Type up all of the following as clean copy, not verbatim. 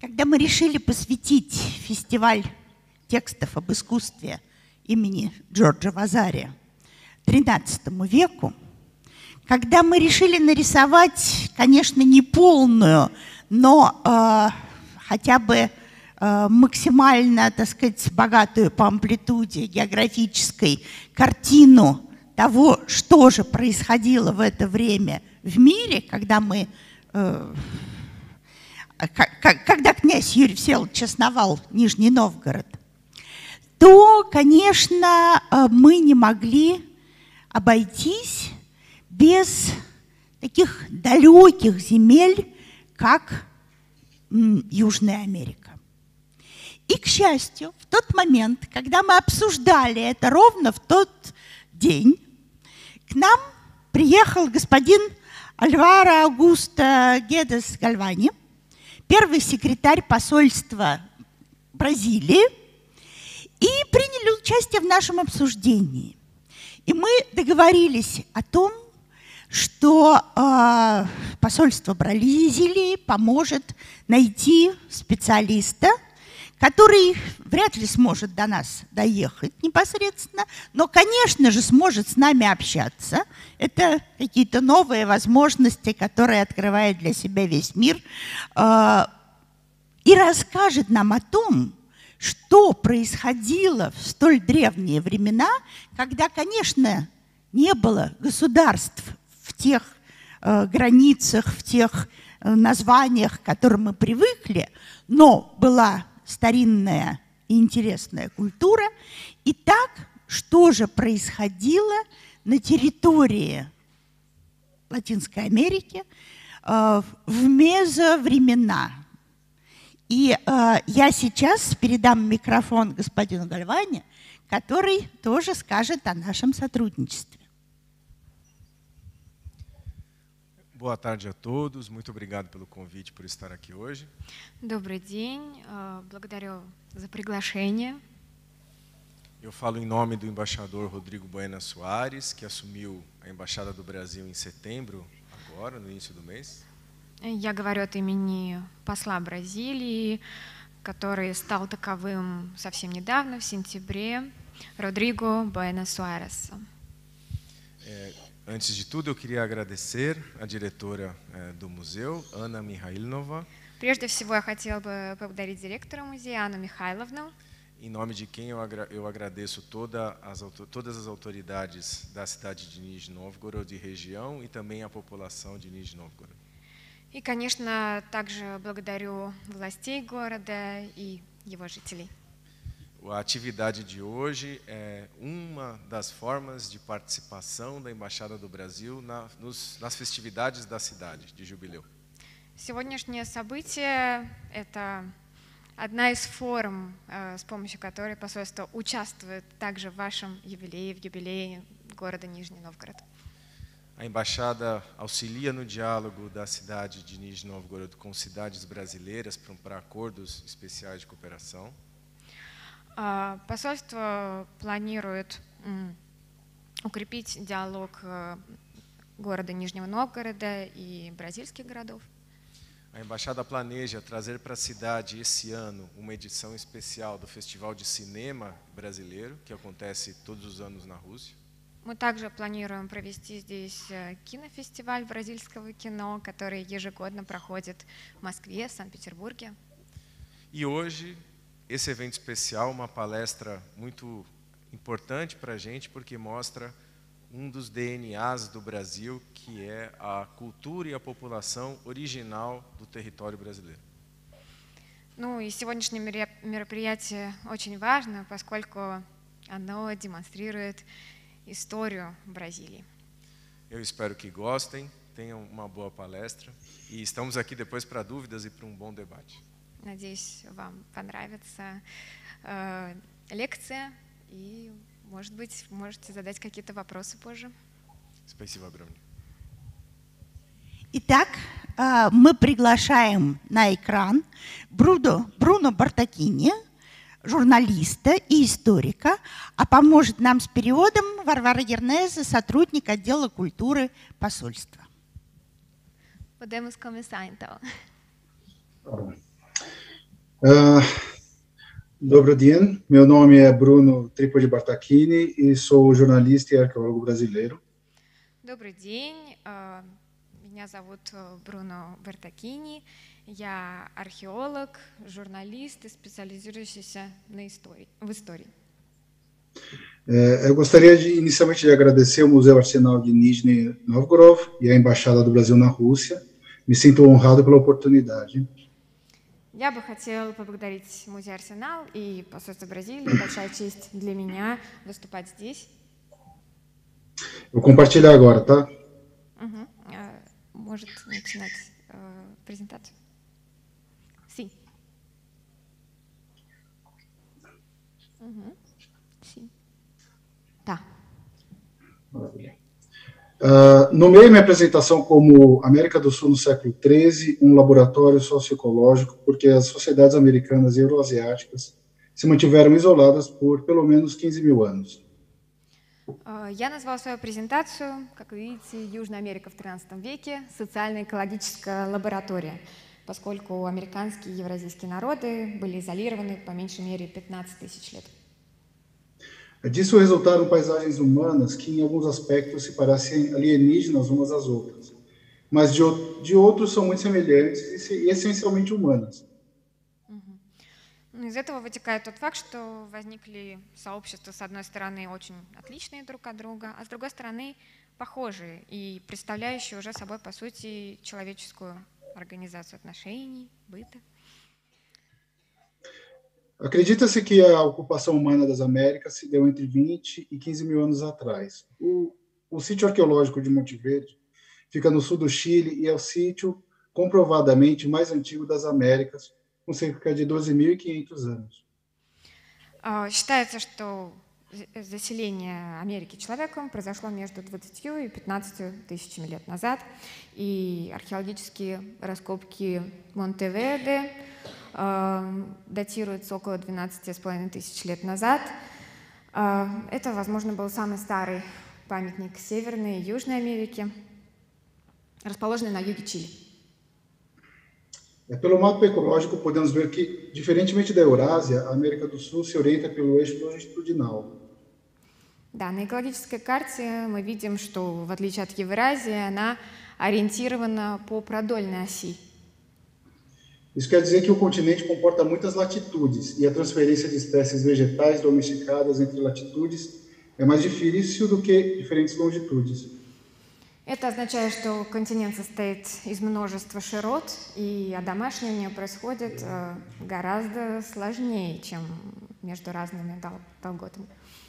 Когда мы решили посвятить фестиваль текстов об искусстве имени Джорджа Вазари XIII веку, когда мы решили нарисовать, конечно, не полную, но хотя бы максимально, так сказать, богатую по амплитуде географической картину того, что же происходило в это время в мире, когда князь Юрий Всеволодович основал Нижний Новгород, то, конечно, мы не могли обойтись без таких далеких земель, как Южная Америка. И, к счастью, в тот момент, когда мы обсуждали это ровно в тот день, к нам приехал господин Альваро Аугусто Гедес Гальвани, первый секретарь посольства Бразилии, и приняли участие в нашем обсуждении. И мы договорились о том, что посольство Бразилии поможет найти специалиста, который вряд ли сможет до нас доехать непосредственно, но, конечно же, сможет с нами общаться. Это какие-то новые возможности, которые открывает для себя весь мир, и расскажет нам о том, что происходило в столь древние времена, когда, конечно, не было государств в тех границах, в тех названиях, к которым мы привыкли, но была старинная и интересная культура. Итак, что же происходило на территории Латинской Америки в мезовремена? И я сейчас передам микрофон господину Гальвани, который тоже скажет о нашем сотрудничестве. Boa tarde a todos. Muito obrigado pelo convite por estar aqui hoje. Добрый день. Благодарю за приглашение. Eu falo em nome do embaixador Rodrigo Buenas Soares, que assumiu a Embaixada do Brasil em setembro, agora, no início do mês. Я говорю от имени посла Бразилии, который стал таковым совсем недавно, в сентябре, Родриго Буэнос Суареса. Antes de tudo, eu queria agradecer a diretora do museu, Ana Mihailova. Прежде всего, я хотела бы поблагодарить директора музея Анну Михайловну. Em nome de quem eu agradeço todas as autoridades da cidade de Nizhny Novgorod e região e também a população de Nizhny Novgorod. И, конечно, также благодарю властей города и его жителей. A atividade de hoje é uma das formas de participação da Embaixada do Brasil nas festividades da cidade de jubileu. Сегодняшнее событие – это одна из форм, с помощью которой посольство участвует также в вашем юбилее, в юбилее города Нижний Новгород. A embaixada auxilia no diálogo da cidade de Nizhny Novgorod com cidades brasileiras para acordos especiais de cooperação. Посольство планирует укрепить диалог города Нижнего Новгорода и бразильских городов. A embaixada planeja trazer para a cidade esse ano uma edição especial do Festival de Cinema Brasileiro, que acontece todos os anos na Rússia. Мы также планируем провести здесь кинофестиваль бразильского кино, который ежегодно проходит в Москве, Санкт-Петербурге. E hoje, esse evento especial, uma palestra muito importante para a gente, porque mostra dos DNAs do Brasil, que é a cultura e a população original do território brasileiro. Ну и сегодняшнее мероприятие очень важно, поскольку оно демонстрирует историю Бразилии. Eu espero que gostem, tenham uma boa palestra e estamos aqui depois para dúvidas e para um bom debate. Надеюсь, вам понравится лекция и, может быть, можете задать какие-то вопросы позже. Спасибо огромное. Итак, мы приглашаем на экран Бруно Бартакини, журналиста и историка, а поможет нам с переводом Варвара Гернезе, сотрудник отдела культуры посольства. Podemos começar, então. Ah, Dobro dia, meu nome é Bruno Tripodi Bartachini e sou jornalista e arqueólogo brasileiro. Добрый день, меня зовут Бруно Бартакини, я археолог, журналист и специализирующийся в истории. Eu gostaria inicialmente de agradecer ao Museu Arsenal de Nizhny Novgorod e à Embaixada do Brasil na Rússia. Me sinto honrado pela oportunidade. Я бы хотела поблагодарить Музей Арсенал и посольство Бразилии. Большая честь для меня выступать здесь. Vou compartilhar agora, tá? Может начинать презентацию. Sim. Sim. Tá. Nomeei minha apresentação como América do Sul no século XIII, um laboratório socioecológico, porque as sociedades americanas e euroasiáticas se mantiveram isoladas por pelo menos 15.000 anos. Я назвала свою презентацию, как вы видите, Южная Америка в XIII веке, социально-экологическая лаборатория, поскольку американские и евразийские народы были изолированы по меньшей мере 15 тысяч лет. Disso resultaram paisagens humanas que, em alguns aspectos, se parecem alienígenas umas às outras, mas de outros são muito semelhantes e essencialmente humanas. Из этого вытекает тот факт, что возникли сообщества, с одной стороны, очень отличные друг от друга, а с другой стороны, похожие и представляющие уже собой, по сути, человеческую организацию отношений, быта. Acredita-se que a ocupação humana das Américas se deu entre 20 e 15.000 anos atrás. O sítio arqueológico de Monte Verde fica no sul do Chile e é o sítio comprovadamente mais antigo das Américas, com cerca de 12.500 anos. Считается, что заселение Америки человеком произошло между 20 и 15 тысячами лет назад, и археологические раскопки Монтеверде датируются около 12,5 тысяч лет назад. Это, возможно, был самый старый памятник Северной и Южной Америки, расположенный на юге Чили. Pelo mapa ecológico, podemos ver que, diferentemente da Eurásia, a América do Sul se orienta pelo eixo longitudinal. Да, на экологической карте мы видим, что, в отличие от Евразии, она ориентирована по продольной оси. Isso quer dizer que o continente comporta muitas latitudes e a transferência de espécies vegetais domesticadas entre latitudes é mais difícil do que diferentes longitudes. Это означает, что континент состоит из множества широт, и одомашнивание происходит гораздо сложнее, чем между разными долготами.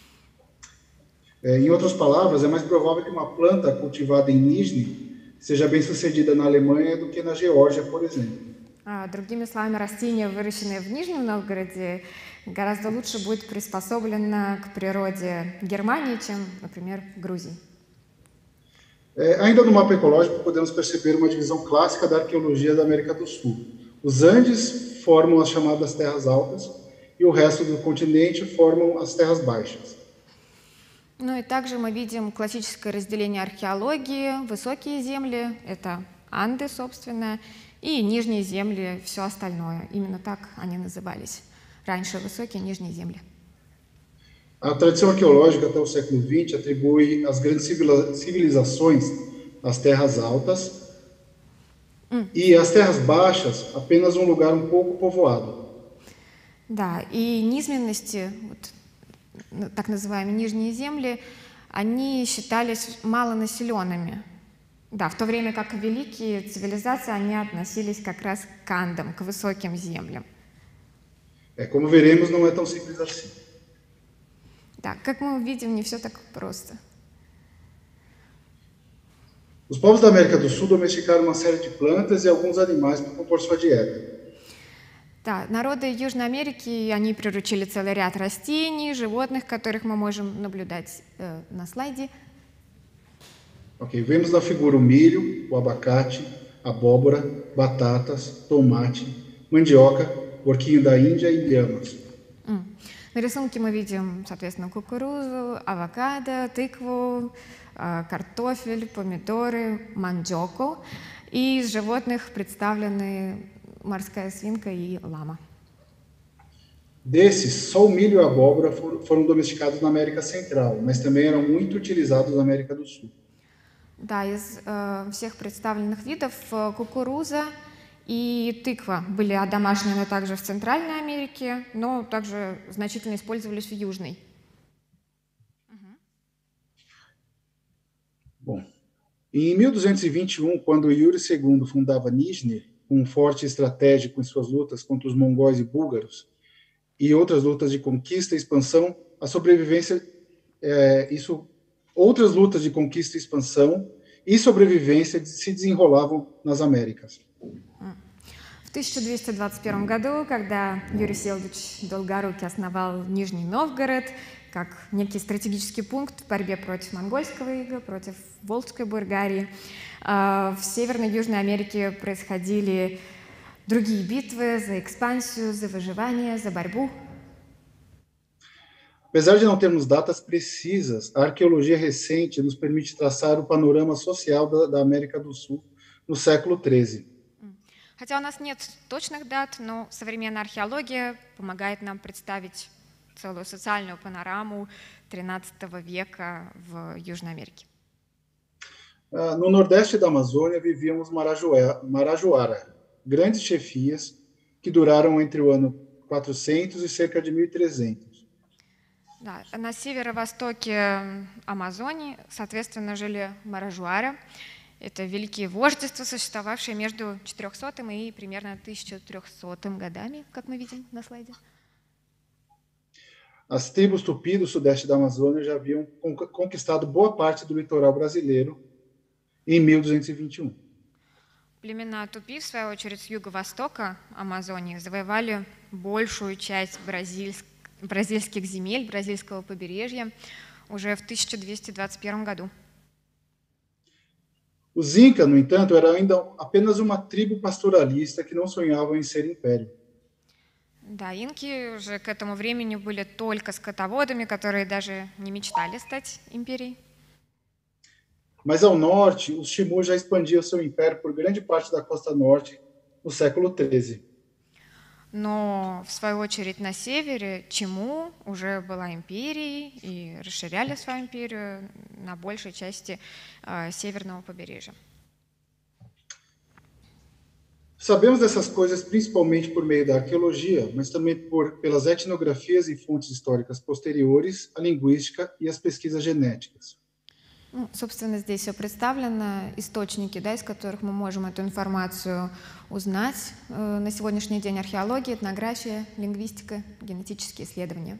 Em outras palavras, é mais provável que uma planta cultivada em Nizhny seja bem sucedida na Alemanha do que na Geórgia, por exemplo. Другими словами, растение, выращенное в Нижнем Новгороде, гораздо лучше будет приспособлено к природе Германии, чем, например, Грузии. Ainda no mapa ecológico, podemos perceber uma divisão clássica da arqueologia da América do Sul. Os Andes formam as chamadas terras altas e o resto do continente formam as terras baixas. Ну и также мы видим классическое разделение археологии. Высокие земли — это Анды, собственно, и нижние земли — все остальное. Именно так они назывались. Раньше высокие, нижние земли. A tradição arqueológica até o século XX atribui as grandes civilizações às terras altas e as terras baixas apenas um lugar um pouco povoado. Да, и низменности, вот, так называемые нижние земли, они считались малонаселенными. Да, в то время как великие цивилизации, они относились как раз к Андам, к высоким землям. Como veremos, não é tão simples assim. Да, как мы увидим, не все так просто. Os povos da América do Sul domesticaram uma série de plantas e alguns animais para compor sua dieta. Да, народы Южной Америки, они приручили целый ряд растений, животных, которых мы можем наблюдать на слайде. Vemos na figura o milho, o abacate, abóbora, batatas, tomate, mandioca, porquinho da Índia e lhamas. На рисунке мы видим, соответственно, кукурузу, авокадо, тыкву, картофель, помидоры, мандioco. И из животных представлены морская свинка и лама. Desses, só o milho e a abóbora foram domesticados na América Central, mas também eram muito utilizados na América do Sul. Да, из всех представленных видов кукуруза и тыква были одомашнены также в Центральной Америке, но также значительно использовались в Южной. Bom, em 1221, quando Yuri II fundava Nizhny, um forte estratégico em suas lutas contra os mongóis e búlgaros, e outras lutas de conquista e expansão, a sobrevivência, outras lutas de conquista e expansão e sobrevivência se desenrolavam nas Américas. В 1221 году, когда Юрий Всеволодович Долгорукий основал Нижний Новгород как некий стратегический пункт в борьбе против монгольского ига, против Волжской Булгарии, в Северной и Южной Америке происходили другие битвы за экспансию, за выживание, за борьбу. Apesar de não termos datas precisas, a arqueologia recente nos permite traçar o panorama social da América do Sul no século XIII. Хотя у нас нет точных дат, но современная археология помогает нам представить целую социальную панораму XIII века в Южной Америке. No nordeste da Amazônia viviam os Marajoara, grandes chefias que duraram entre o ano 400 e cerca de 1300. Да, на северо-востоке Амазонии, соответственно, жили Маражуара. Это великие вождества, существовавшие между 400 и примерно 1300 годами, как мы видим на слайде. As tribos Tupi do sudeste da Amazônia já haviam conquistado boa parte do litoral brasileiro em 1221. Племена Тупи, в свою очередь, с юго-востока Амазонии завоевали большую часть бразильских земель, бразильского побережья уже в 1221 году. Os Incas, no entanto, eram ainda apenas uma tribo pastoralista que não sonhavam em ser império. Да, инки уже к этому времени были только скотоводами, которые даже не мечтали стать империей. Mas ao norte, os Timur já expandiam seu império por grande parte da costa norte no século XIII. Но, в свою очередь, на севере Чиму уже была империей и расширяли свою империю на большей части северного побережья. Sabemos dessas coisas principalmente por meio da arqueologia, mas também pelas etnografias e fontes históricas posteriores à linguística e às pesquisas genéticas. Ну, собственно, здесь все представлено, источники, да, из которых мы можем эту информацию узнать. На сегодняшний день археология, этнография, лингвистика, генетические исследования.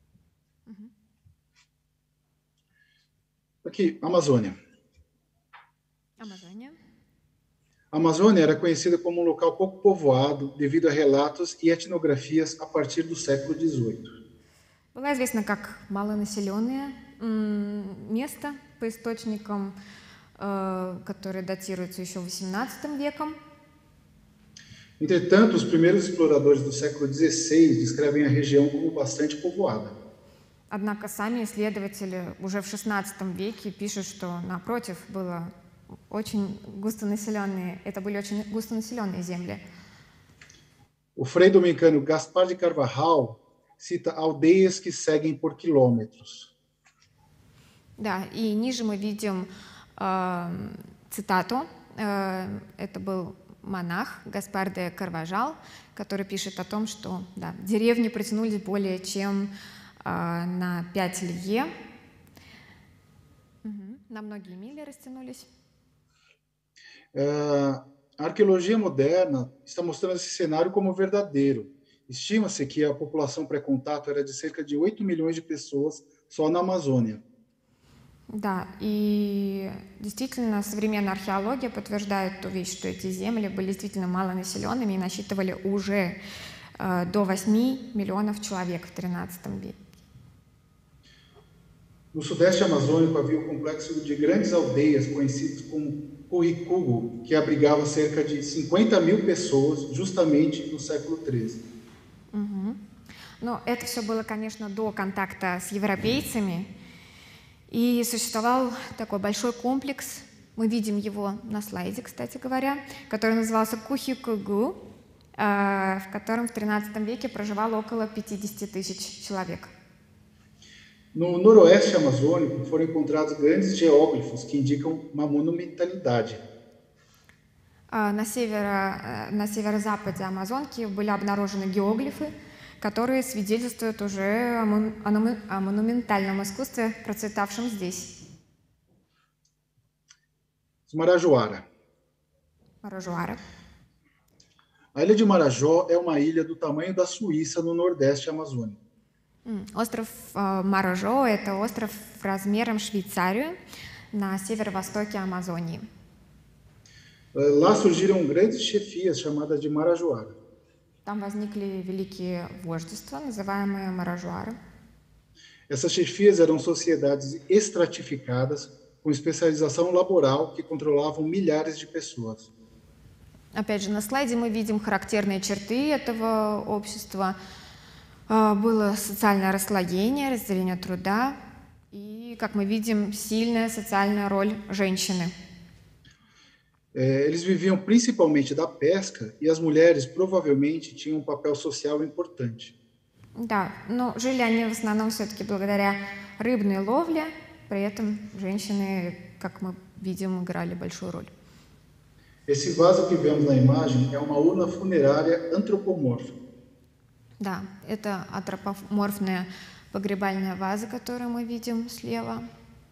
Aqui, Amazônia. Амазония. A Amazônia era conhecida como um local pouco povoado devido a relatos e etnografias a partir do século XVIII. Была известна как малонаселенное место по источникам, которые датируются еще XVIII веком. Entretanto, os primeiros exploradores do século XVI descrevem a região como bastante povoada. Однако сами исследователи уже в XVI веке пишут, что напротив было очень густонаселенные, это были очень густонаселенные земли. O frei dominicano Gaspar de Carvajal cita aldeias que seguem por quilômetros. Да, и ниже мы видим цитату. Это был монах Гаспар де Карважал, который пишет о том, что да, деревни протянулись более чем на 5 лье, на многие мили растянулись. A arqueologia moderna está mostrando esse cenário como verdadeiro. Estima-se que a população pré-contato era de cerca de 8 milhões de pessoas só na Amazônia. Да, и действительно современная археология подтверждает ту вещь, что эти земли были действительно малонаселенными и насчитывали уже до 8 миллионов человек в XIII веке. No sudeste amazônico havia o complexo de grandes aldeias conhecidas como Curricugo, que abrigava cerca de 50 mil pessoas justamente no século XIII. Но это все было, конечно, до контакта с европейцами. И существовал такой большой комплекс, мы видим его на слайде, кстати говоря, который назывался Кухикугу. в котором в XIII веке проживало около 50 тысяч человек. No noroeste amazônico foram encontrados grandes geóglifos que indicam uma monumentalidade. На северо-западе Амазонки были обнаружены геоглифы, которые свидетельствуют уже о монументальном искусстве, процветавшем здесь. Marajoara. Маражуара. A ilha de Marajó é uma ilha do tamanho da Suíça no nordeste amazônico. Остров Маражо – это остров размером Швейцарию на северо-востоке Амазонии. Lá surgiram grandes chefias chamadas de Marajoara. Там возникли великие вождества, называемые Маражуары. Essas chefias eram sociedades estratificadas com especialização laboral que controlavam milhares de pessoas. Опять же, на слайде мы видим характерные черты этого общества. Было социальное расслоение, разделение труда и, как мы видим, сильная социальная роль женщины. Eles viviam principalmente da pesca e as mulheres provavelmente tinham um papel social importante. Да, но жили они в основном все-таки благодаря рыбной ловле, при этом женщины, как мы видим, играли большую роль. Esse vaso que vemos na imagem é uma urna funerária antropomórfica. Да, это антропоморфная погребальная ваза, которую мы видим слева.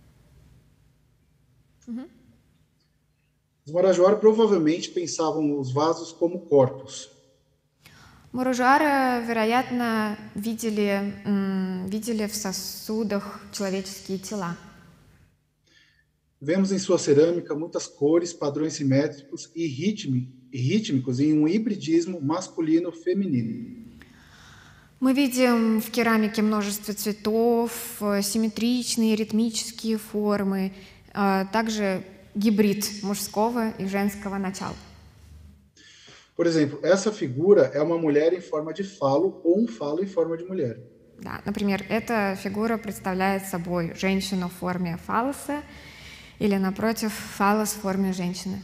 Os Marajoara provavelmente pensavam os vasos como corpos. Маражуары, вероятно, видели в сосудах человеческие тела. Vemos em sua cerâmica muitas cores, padrões simétricos e rítmicos em um hibridismo masculino-feminino. Мы видим в керамике множество цветов, симметричные, ритмические формы, также гибрид мужского и женского начала. Por exemplo, essa figura é uma mulher em forma de falo ou um falo em forma de mulher. Да, например, эта фигура представляет собой женщину в форме фаллоса или, напротив, фаллос в форме женщины.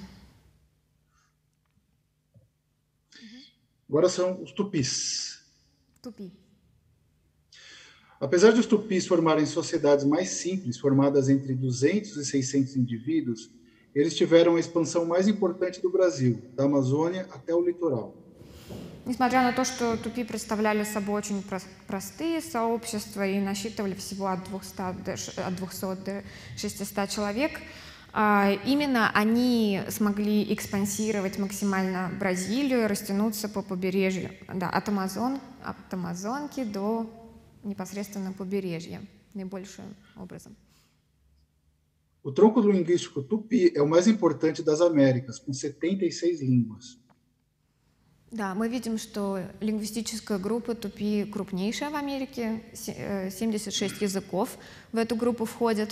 Agora são os tupis. Тупи. Apesar de os tupis formarem sociedades mais simples, formadas entre 200 e 600 indivíduos, eles tiveram a expansão mais importante do Brasil, da Amazônia até o litoral. Несмотря на то, что тупи представляли собой очень простые сообщества и насчитывали всего от 200 до 600 человек, именно они смогли экспансировать максимально Бразилию и растянуться по побережью, да, от Амазонки до непосредственно побережья, наибольшим образом. O tronco linguístico tupi é o mais importante das Américas, com 76 línguas. Да, мы видим, что лингвистическая группа тупи крупнейшая в Америке, 76 языков в эту группу входят.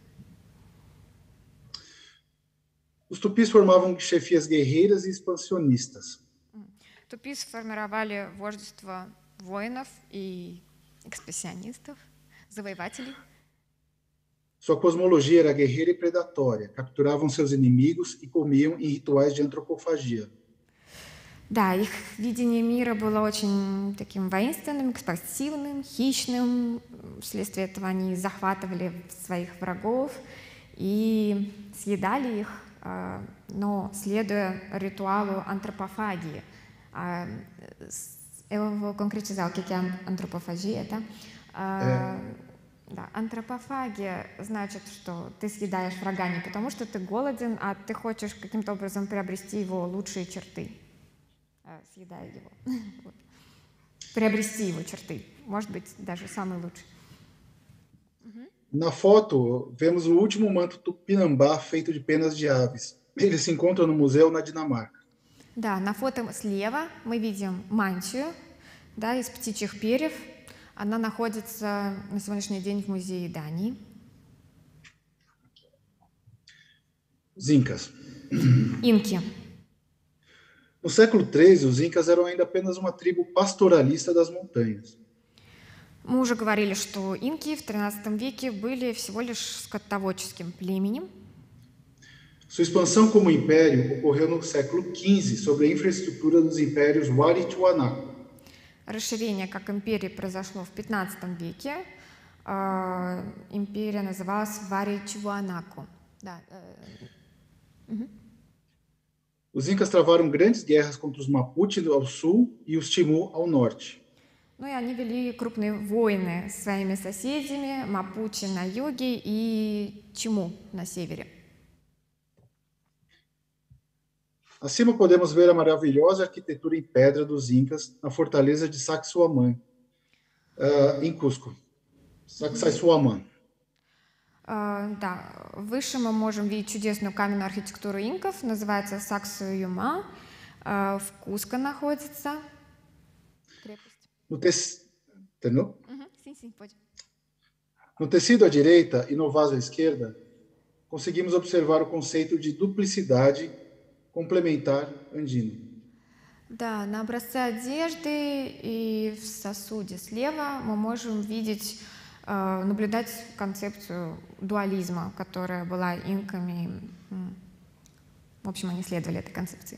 Os tupis formavam chefias guerreiras e expansionistas. Тупи сформировали вождество воинов и экспансионистов, завоевателей. Sua cosmologia era guerreira e predatória, capturavam seus inimigos e comiam em rituais de antropofagia. Да, их видение мира было очень таким воинственным, экспансивным, хищным. Вследствие этого они захватывали своих врагов и съедали их, но следуя ритуалу антропофагии. Eu vou concretizar o que é антропофагия. Да, антропофагия значит, что ты съедаешь врага не потому, что ты голоден, а ты хочешь каким-то образом приобрести его лучшие черты. Съедая его. Вот. Приобрести его черты. Может быть, даже самый лучший. Na foto, vemos o último manto tupinambá feito de penas de aves. Ele se encontra no museu na Dinamarca. Да, на фото слева мы видим мантию, да, из птичьих перьев. Она находится на сегодняшний день в музее Дании. Os Incas. Инки. No século XIII, os Incas eram ainda apenas uma tribo pastoralista das montanhas. Мы уже говорили, что инки в XIII веке были всего лишь скотоводческим племенем. Sua expansão como império ocorreu no século XV sobre a infraestrutura dos impérios Wari e Tiwanaku. Расширение как империи произошло в 15 веке. Империя называлась Вари-Чуанаку. Да. Os incas travaram grandes guerras contra os Mapuche ao sul e os Timur ao norte. Ну и они вели крупные войны с своими соседями, Мапучи на юге и Чиму на севере. Acima podemos ver a maravilhosa arquitetura em pedra dos incas na fortaleza de Sacsayhuamán, em Cusco. Sacsayhuamán. Да, выше мы можем видеть чудесную каменную архитектуру инков, называется Саксайхуаман, в Куско находится. Крепость. Entendeu? Sim, sim, pode. No tecido à direita e no vaso à esquerda, conseguimos observar o conceito de duplicidade complementar andino. Да, на образце одежды и в сосуде слева мы можем видеть, наблюдать концепцию дуализма, которая была инками. В общем, они следовали этой концепции.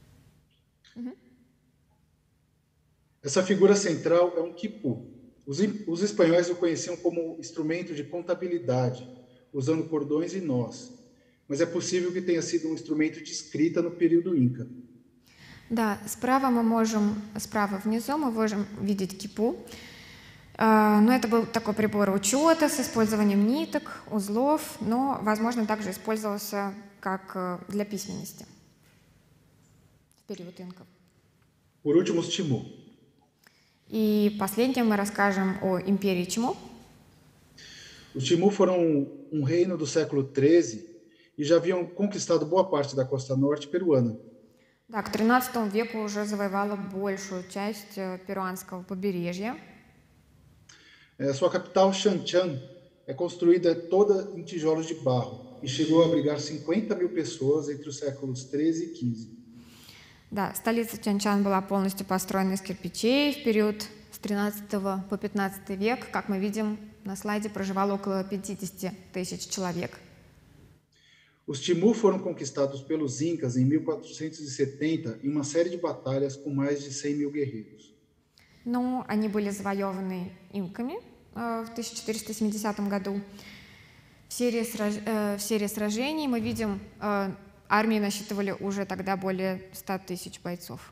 Essa figura central é um quipu. Os espanhóis o conheciam como instrumento de contabilidade, usando cordões e nós. Mas é possível que tenha sido um instrumento de escrita no período Inca. Да, справа внизу мы можем видеть кипу. Но это был такой прибор учета с использованием ниток, узлов, но, возможно, также использовался как для письменности в период инков. Por último, os Timur. И последним мы расскажем о империи Чиму. Os Timur foram um reino do século XIII e já haviam conquistado boa parte da costa norte peruana. Да, к XIII веку уже завоевала большую часть перуанского побережья. Sua capital, Xanchán, é construída toda em tijolos de barro e chegou a abrigar 50 mil pessoas entre os séculos XIII e XV. Да, столица Чанчан была полностью построена из кирпичей. В период с 13 по 15 век, как мы видим на слайде, проживало около 50 тысяч человек. Os Timur foram conquistados pelos Incas em 1470 em uma série de batalhas com mais de 100 mil guerreiros. Но они были завоеваны инками в 1470 году. В серии сражений мы видим, армии насчитывали уже тогда более 100 тысяч бойцов.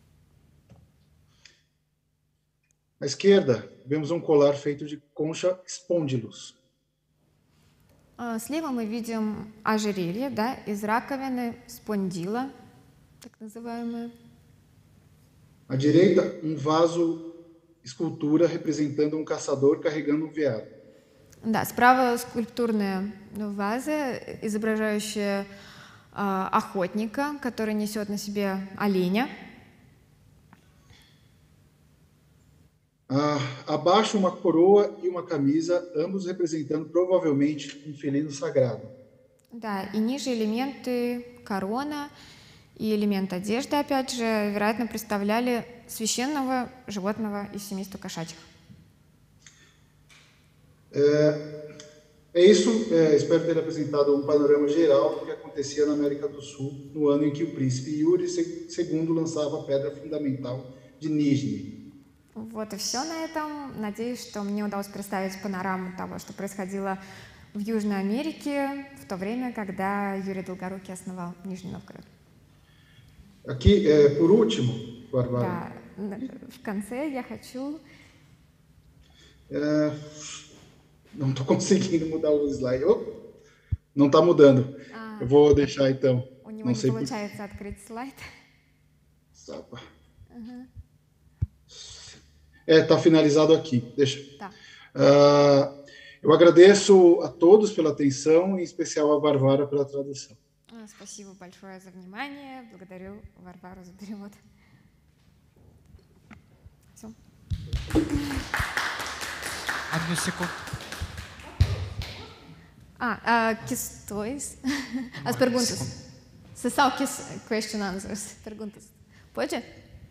À esquerda, vemos colar feito de concha spondylus. Слева мы видим ожерелье, да, из раковины спондила, так называемое. À direita, vaso escultura representando caçador carregando veado. Да, справа скульптурная ваза, изображающая охотника, который несет на себе оленя. Abaixo, uma coroa e uma camisa, ambos representando provavelmente felino sagrado. Да, и ниже элементы корона и элемент одежды, опять же, вероятно, представляли священного животного из семейства кошачьих. É isso, espero ter apresentado panorama geral do que acontecia na América do Sul no ano em que o príncipe Yuri II lançava a pedra fundamental de Nizhny. Вот и все на этом. Надеюсь, что мне удалось представить панораму того, что происходило в Южной Америке в то время, когда Юрий Долгорукий основал Нижний Новгород. Aqui, por último, Bárbara. Да, в конце я хочу... Não estou conseguindo mudar o slide. Não está mudando. Eu vou deixar então. У него не получается открыть слайд. Está finalizado aqui. Deixa. Tá. Eu agradeço a todos pela atenção, em especial a Varvara pela tradução. Спасибо большое за внимание. Благодарю Варвару за перевод. Все. Одну секунду. Questões. As perguntas. Sessão question answers. Perguntas. Pode?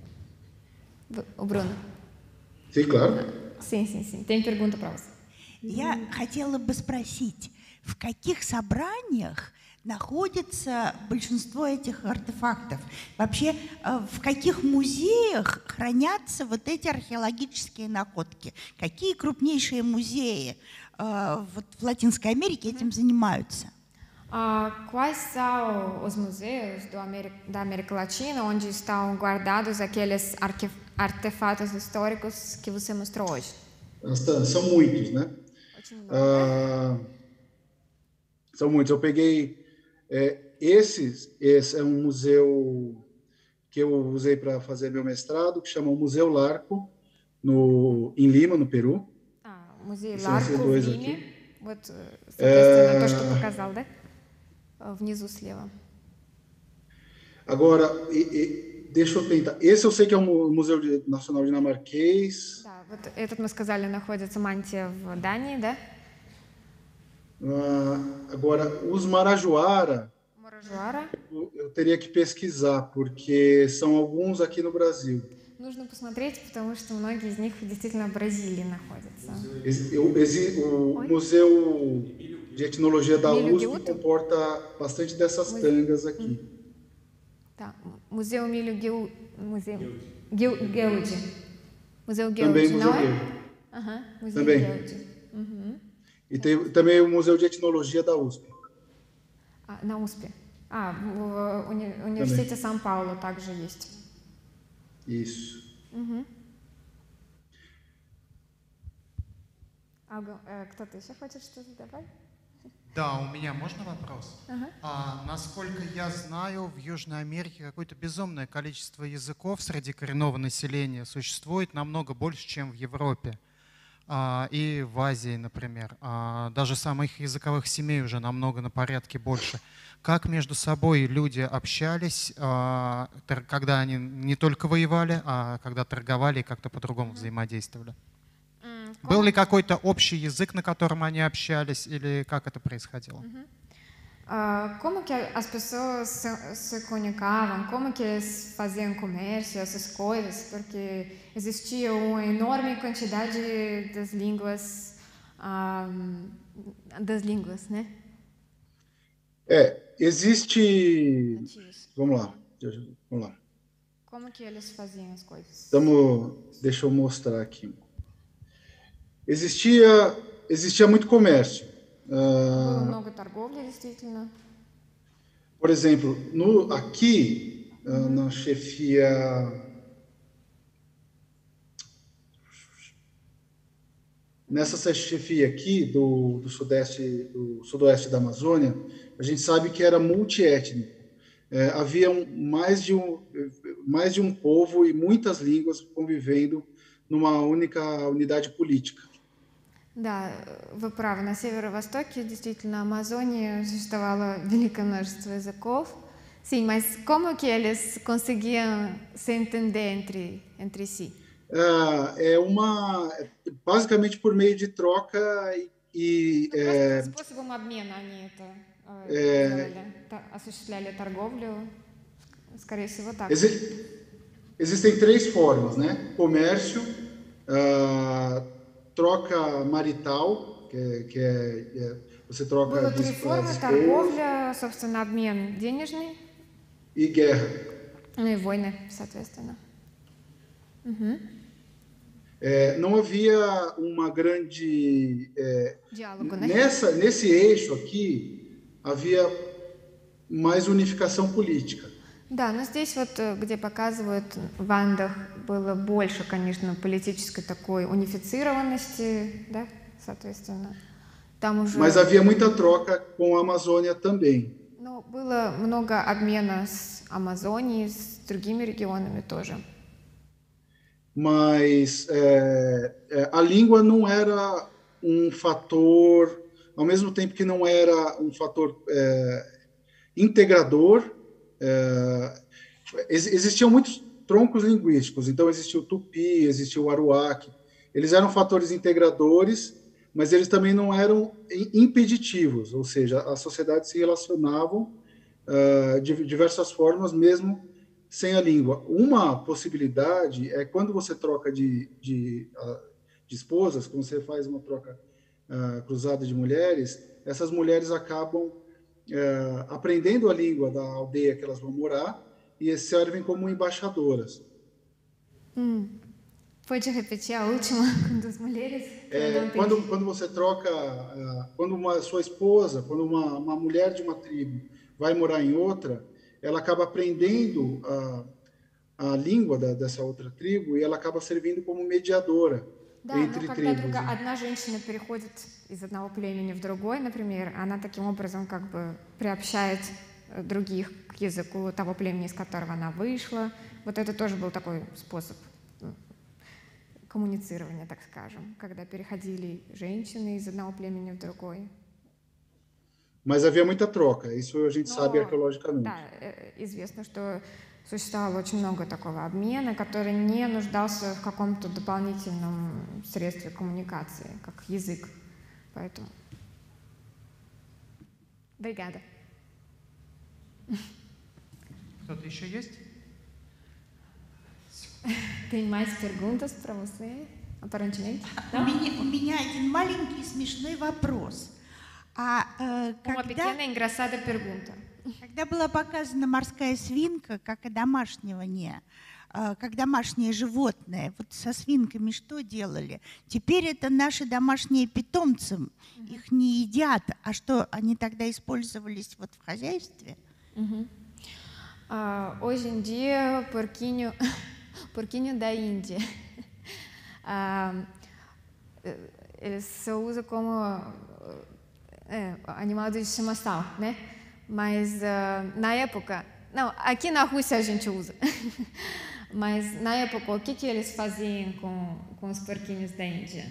O Bruno. Sim, claro. Sim. Tem pergunta para você. Я хотела бы спросить, в каких собраниях находится большинство этих артефактов? Вообще, в каких музеях хранятся вот эти археологические находки? Какие крупнейшие музеи вот в Latinskai America этим занимаются? Quais são os museus da América Latina onde estão guardados aqueles artefatos históricos que você mostrou hoje? São muitos, né? São muitos. Eu peguei esse é um museu que eu usei para fazer meu mestrado, que chama o Museu Larco, em Lima, no Peru. Музей Ларко в Лиме. Вот, соответственно, то, что показал, да? Внизу слева. Agora, deixa eu tentar. Esse eu sei que é o Museu Nacional Dinamarquês. Да, вот этот, мы сказали, находится Мантия в Дании, да? Agora, os Marajoara, eu teria que pesquisar, porque são alguns aqui no Brasil. Нужно посмотреть, потому что многие из них действительно в Бразилии находятся. O Museu de Etnologia da USP comporta bastante dessas tangas aqui. Tá, Museu Emílio Gueldi. Museu Gueldi, também não Museu é? Museu também. Gueldi. E tem também o Museu de Etnologia da USP. На USP. В университете Сан-Паулу также есть. Isso. Кто-то еще хочет что-то добавить? Да, у меня можно вопрос? Насколько я знаю, в Южной Америке какое-то безумное количество языков среди коренного населения существует, намного больше, чем в Европе. И в Азии, например. Даже самых языковых семей уже намного на порядке больше. Как между собой люди общались, когда они не только воевали, а когда торговали и как-то по-другому взаимодействовали? Был ли какой-то общий язык, на котором они общались, или как это происходило? Como que as pessoas se comunicavam? Como que eles faziam comércio, essas coisas? Porque existia uma enorme quantidade das línguas, né? Existe... Vamos lá. Como que eles faziam as coisas? Deixa eu mostrar aqui. Existia muito comércio. Было много торговли, действительно. Por exemplo, aqui, na chefia... Nessa chefia aqui do sudoeste da Amazônia, a gente sabe que era multiétnico. Havia mais de um povo e muitas línguas convivendo numa única unidade política. Да, вы правы. На северо-востоке, действительно, Амазонии существовало великое множество языков. Sim, mas como que eles conseguiam se entender entre si? Basicamente por meio de troca e способом обмена они это делали, осуществляли торговлю, скорее всего так. Existem 3 formas, né? Comércio, troca marital, que você troca... Было 3 формы: торговля, собственно, обмен денежный, и guerra. Ну и войны, соответственно. Não havia uma grande... Диалогу, né? Nesse eixo aqui, havia mais unificação política. Да, но здесь вот, где показывают, в Андах было больше, конечно, политической такой унифицированности, да, соответственно. Там уже... Mas havia muita troca com a Amazônia também. Ну, было много обмена с Амазонией, с другими регионами тоже. Mas a língua não era um fator, ao mesmo tempo que não era um fator integrador. Existiam muitos troncos linguísticos, então existia o tupi, existia o aruaque. Eles eram fatores integradores, mas eles também não eram impeditivos, ou seja, as sociedades se relacionavam de diversas formas, mesmo sem a língua. Uma possibilidade é quando você troca de esposas, quando você faz uma troca cruzada de mulheres, essas mulheres acabam aprendendo a língua da aldeia que elas vão morar e servem como embaixadoras. Pode repetir a última das mulheres? Quando você troca, quando sua esposa, quando uma mulher de uma tribo vai morar em outra, ela acaba aprendendo a língua dessa outra tribo и ela acaba servindo como mediadora entre трибus. Одна женщина переходит из одного племени в другой, например, она таким образом как бы приобщает других к языку того племени, из которого она вышла. Вот это тоже был такой способ коммуницирования, так скажем, когда переходили женщины из одного племени в другой. Mas havia muita troca, isso a gente sabe arqueologicamente. Да, известно, что существовало очень много такого обмена, который не нуждался в каком-то дополнительном средстве коммуникации, как язык. Поэтому. Obrigada. Кто-то еще есть? Tem mais perguntas para você, aparentemente? У меня один маленький смешной вопрос. Uma pequena e engraçada pergunta. Когда была показана морская свинка как домашнее животное, вот со свинками что делали? Теперь это наши домашние питомцы, их не едят, а что, они тогда использовались вот в хозяйстве? Hoje em dia, porquinho da Índia, ele se usa como animal de estimação, né? Mas na época, não, aqui na Rússia a gente usa, mas na época o que eles faziam com os porquinhos da Índia?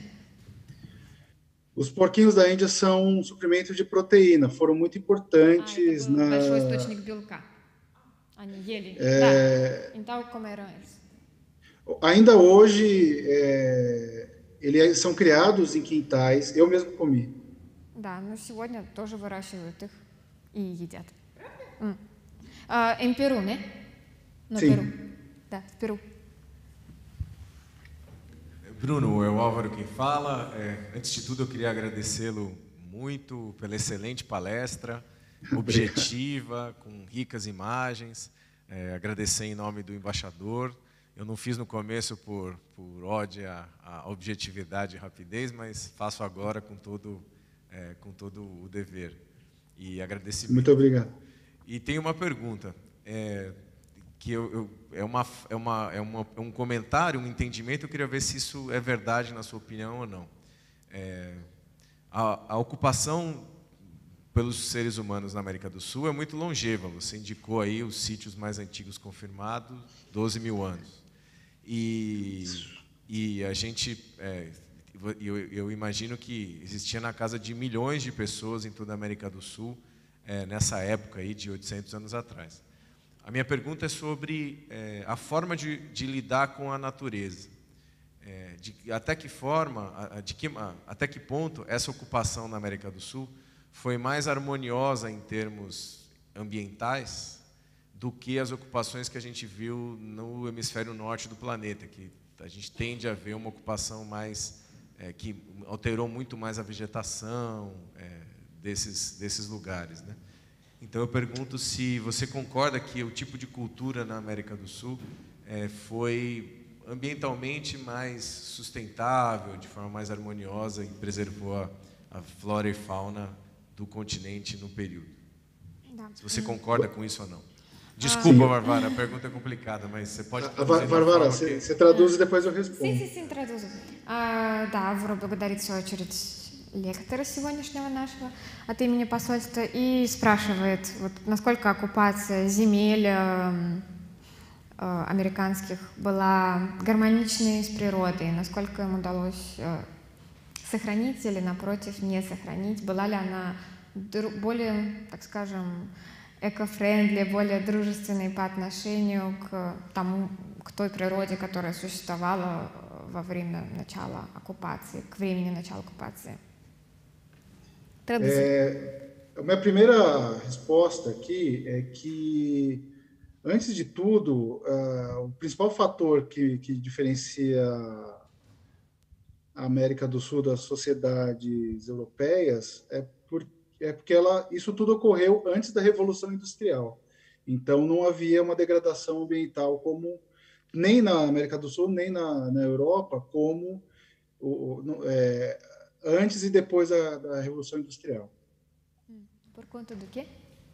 Os porquinhos da Índia são um suprimento de proteína, foram muito importantes na. Большой источник белка. Они ели. Да. Então como eram eles? Ainda hoje eles são criados em quintais. Eu mesmo comi. Да, но сегодня тоже выращивают их и едят. Em Peru, né? No Sim. Peru. Да, в Перу. Bruno, é o Álvaro quem fala. Antes de tudo, eu queria agradecê-lo muito pela excelente palestra, objetiva, com ricas imagens. Agradecer em nome do embaixador. Eu não fiz no começo por ódio à objetividade e rapidez, mas faço agora com todo o dever. E agradecimento. Muito obrigado. E tem uma pergunta, que um comentário, um entendimento, eu queria ver se isso é verdade na sua opinião ou não. A ocupação pelos seres humanos na América do Sul é muito longeva. Você indicou aí os sítios mais antigos confirmados, 12 mil anos. E a gente, eu imagino que existia na casa de milhões de pessoas em toda a América do Sul, nessa época aí de 800 anos atrás. A minha pergunta é sobre a forma de lidar com a natureza. Até que ponto essa ocupação na América do Sul foi mais harmoniosa em termos ambientais do que as ocupações que a gente viu no hemisfério norte do planeta, que a gente tende a ver uma ocupação mais que alterou muito mais a vegetação desses lugares, né? Então eu pergunto se você concorda que o tipo de cultura na América do Sul foi ambientalmente mais sustentável, de forma mais harmoniosa e preservou a flora e fauna do continente no período. Se você concorda com isso ou não. Desculpa, Varvara, a pergunta é complicada, mas você pode traduzir. Varvara, você traduz и depois eu respondo. Sim, традузу. Да, Авро благодарит в свою очередь лектора сегодняшнего нашего от имени посольства и спрашивает, вот, насколько оккупация земель американских была гармоничной с природой, насколько им удалось сохранить или, напротив, не сохранить, была ли она более, так скажем, эко-френдли, более дружественной по отношению к той природе, которая существовала во время начала оккупации, к времени начала оккупации. A minha primeira resposta aqui é que, antes de tudo, o principal fator que diferencia a América do Sul das sociedades europeias é porque isso tudo ocorreu antes da Revolução Industrial. Então, não havia uma degradação ambiental como nem na América do Sul, nem na Europa, como antes e depois da Revolução Industrial. Por conta do quê?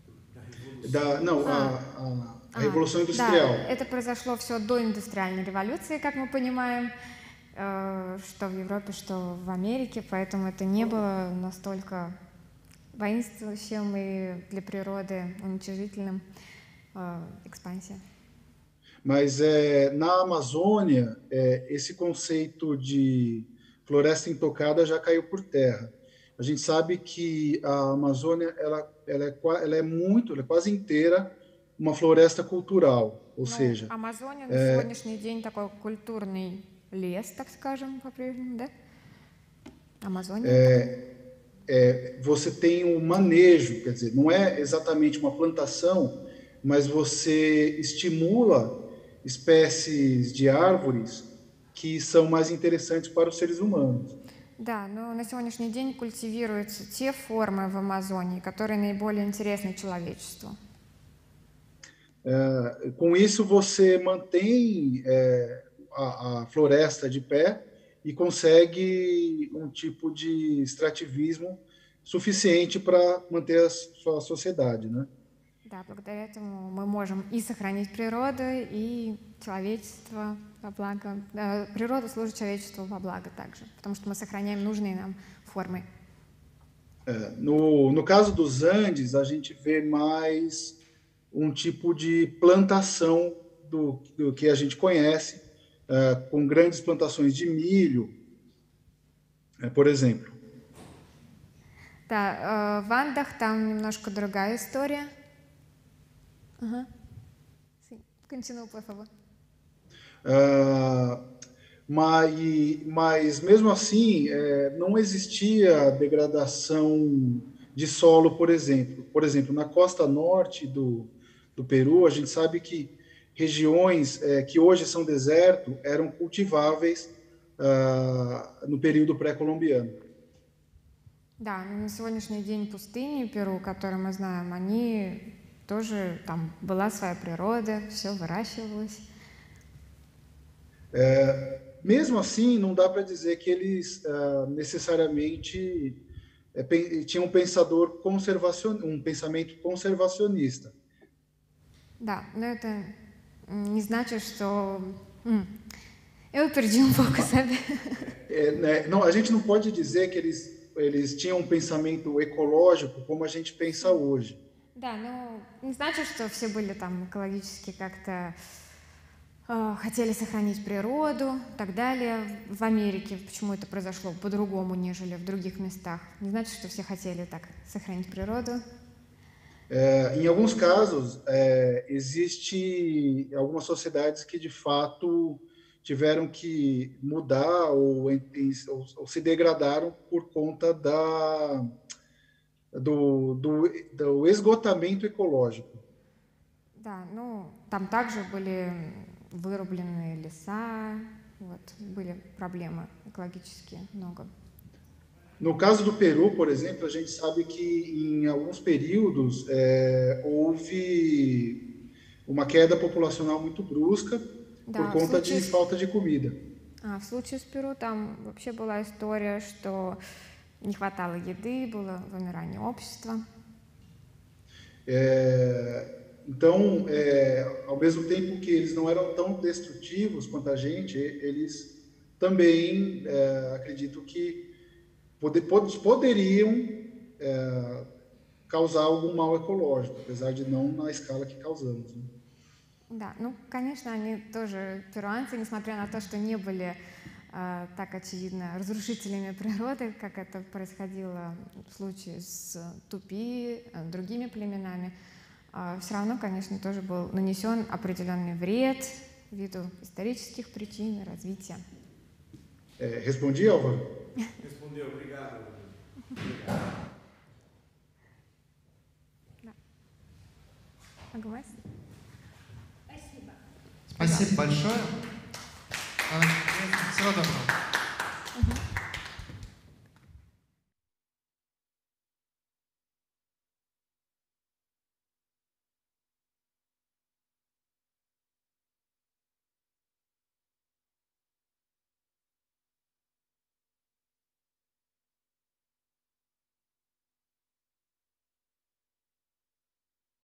A Revolução Industrial. Да, это произошло все до индустриальной революции, как мы понимаем, что в Европе, что в Америке, поэтому это не было настолько воинствующим и для природы уничижительным экспансия. Mas na Amazônia, esse conceito de floresta intocada já caiu por terra. A gente sabe que a Amazônia ela é quase inteira uma floresta cultural, ou seja... Амазония на сегодняшний день такой культурный лес, так скажем, по-прежнему, да? Амазония. Você tem um manejo, quer dizer, não é exatamente uma plantação, mas você estimula espécies de árvores que são mais interessantes para os seres humanos. Да, но на сегодняшний день культивируются те формы в Амазонии, которые наиболее интересны человечеству. Com isso, você mantém a floresta de pé e consegue um tipo de extrativismo suficiente para manter a sua sociedade, né? Да, благодаря этому мы можем и сохранить природу, и человечество во благо. Природа служит человечеству во благо также, потому что мы сохраняем нужные нам формы. No caso dos Andes, a gente vê mais um tipo de plantação do que a gente conhece, com grandes plantações de milho, por exemplo. Да, в Андах там немножко другая история. Sim, continua, por favor. Mas mesmo assim, não existia degradação de solo, por exemplo. Por exemplo, na costa norte do Peru, a gente sabe que regiões que hoje são deserto eram cultiváveis no período pré-colombiano. Да, на сегодняшний день пустыни Перу, которые мы знаем, они тоже там была своя природа, все выращивалось. Mesmo assim, não dá para dizer que eles necessariamente tinham um pensamento conservacionista. Да, но это не значит, что... Eu perdi um pouco, sabe? Não, a gente não pode dizer que eles tinham um pensamento ecológico como a gente pensa hoje. Да, но не значит, что все были там экологически как-то хотели сохранить природу и так далее. В Америке почему это произошло по-другому, нежели в других местах. Не значит, что все хотели так сохранить природу. Em alguns casos, existe algumas sociedades que de fato tiveram que mudar ou se degradaram por conta do esgotamento экологику. Да, ну, там также были вырубленные леса, вот, были проблемы экологические много. No caso do Peru, por exemplo, a gente sabe que em alguns períodos houve uma queda populacional muito brusca por conta de falta de comida. В случае с Перу там вообще была история, что не хватало еды, было вымирание общества. Então, ao mesmo tempo que eles não eram tão destrutivos quanto a gente, eles também acredito que poderiam causar algum mal ecológico, apesar de não na escala que causamos. Né? Да, ну, конечно, они тоже, перуанцы, несмотря на то, что не были так очевидно разрушителями природы, как это происходило в случае с Тупи, другими племенами, все равно, конечно, тоже был нанесен определенный вред ввиду исторических причин и развития. Respondi, Álvaro? Respondeu, obrigado. Algo mais? Спасибо большое. Всего доброго.